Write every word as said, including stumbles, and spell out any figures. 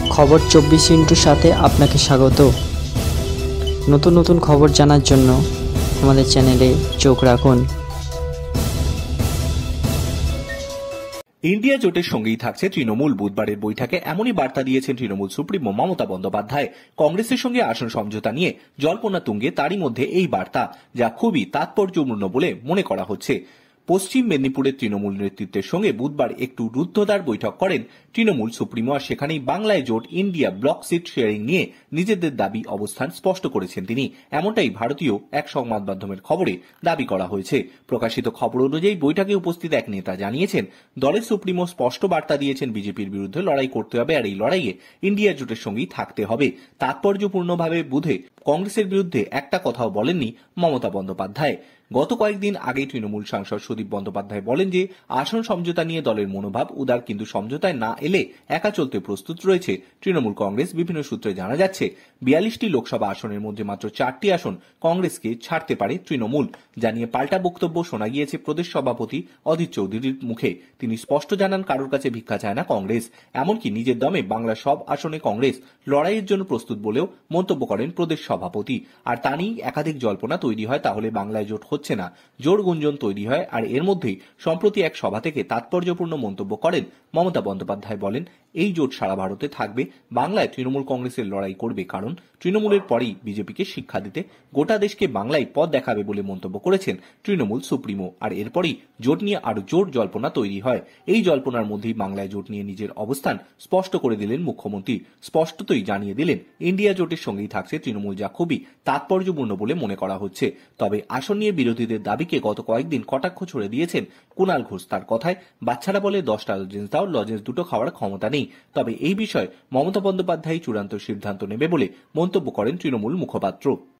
খবর চব্বিশ ইন্টুর সাথে আপনাকে স্বাগত। নতুন নতুন খবর জানার জন্য আমাদের চ্যানেলে চোখ রাখুন। ইন্ডিয়া জোটের সঙ্গেই থাকছে তৃণমূল। বুধবারের বৈঠকে এমনই বার্তা দিয়েছেন তৃণমূল সুপ্রিমো মমতা বন্দ্যোপাধ্যায়। কংগ্রেসের সঙ্গে আসন সমঝোতা নিয়ে জল্পনা তুঙ্গে, তারই মধ্যে এই বার্তা, যা খুবই তাৎপর্যপূর্ণ বলে মনে করা হচ্ছে। পশ্চিম মেদিনীপুরের তৃণমূল নেতৃত্বের সঙ্গে বুধবার একটু রুদ্ধদ্বার বৈঠক করেন তৃণমূল সুপ্রিমো, আর সেখানেই বাংলায় জোট ইন্ডিয়া ব্লক সিট শেয়ারিং নিয়ে নিজেদের দাবি অবস্থান স্পষ্ট করেছেন তিনি। এমনটাই ভারতীয় এক সংবাদ মাধ্যমের খবরে দাবি করা হয়েছে। প্রকাশিত খবর অনুযায়ী বৈঠকে উপস্থিত এক নেতা জানিয়েছেন, দলের সুপ্রিমো স্পষ্ট বার্তা দিয়েছেন বিজেপির বিরুদ্ধে লড়াই করতে হবে, আর এই লড়াইয়ে ইন্ডিয়া জোটের সঙ্গেই থাকতে হবে। তাৎপর্যপূর্ণভাবে বুধে কংগ্রেসের বিরুদ্ধে একটা কথাও বলেননি মমতা বন্দ্যোপাধ্যায়। গত কয়েকদিন আগে তৃণমূল সাংসদ সুদীপ বন্দ্যোপাধ্যায় বলেন যে আসন সমঝোতা নিয়ে দলের মনোভাব উদার, কিন্তু সমঝোতায় না এলে একা চলতে প্রস্তুত রয়েছে তৃণমূল কংগ্রেস। বিভিন্ন সূত্রে জানা যাচ্ছে, বিয়াল্লিশটি লোকসভা আসনের মধ্যে মাত্র চারটি আসন কংগ্রেসকে ছাড়তে পারে তৃণমূল। জানিয়ে পাল্টা বক্তব্য শোনা গিয়েছে প্রদেশ সভাপতি অধীর চৌধুরীর মুখে। তিনি স্পষ্ট জানান, কারোর কাছে ভিক্ষা চায় না কংগ্রেস। এমনকি নিজের দমে বাংলার সব আসনে কংগ্রেস লড়াইয়ের জন্য প্রস্তুত বলেও মন্তব্য করেন প্রদেশ সভাপতি। আর তা নিয়েই একাধিক জল্পনা তৈরি হয়, তাহলে বাংলায় জোট হচ্ছে না, জোর গুঞ্জন তৈরি হয়। আর এর মধ্যেই সম্প্রতি এক সভা থেকে তাৎপর্যপূর্ণ মন্তব্য করেন মমতা বন্দ্যোপাধ্যায়। বলেন, এই জোট সারা ভারতে থাকবে, বাংলায় তৃণমূল কংগ্রেসের লড়াই করবে, কারণ তৃণমূলের পরেই বিজেপিকে শিক্ষা দিতে গোটা দেশকে বাংলায় পথ দেখাবে বলে মন্তব্য করেছেন তৃণমূল সুপ্রিমো। আর এরপরই জোট নিয়ে আরো জোর জল্পনা তৈরি হয়। এই জল্পনার মধ্যেই বাংলায় জোট নিয়ে নিজের অবস্থান স্পষ্ট করে দিলেন মুখ্যমন্ত্রী। স্পষ্টতই জানিয়ে দিলেন, ইন্ডিয়া জোটের সঙ্গেই থাকছে তৃণমূল, যা খুবই তাৎপর্যপূর্ণ বলে মনে করা হচ্ছে। তবে আসন নিয়ে বিরোধীদের দাবিকে গত কয়েকদিন কটাক্ষ ছড়ে দিয়েছেন কুণাল ঘোষ। তার কথায়, বাচ্চারা বলে দশটা লজেন্স দাও, লজেন্স দুটো খাওয়ার ক্ষমতা নেই। তবে এই বিষয়ে মমতা বন্দ্যোপাধ্যায় চূড়ান্ত সিদ্ধান্ত নেবে বলে মন্তব্য করেন তৃণমূল মুখপাত্র।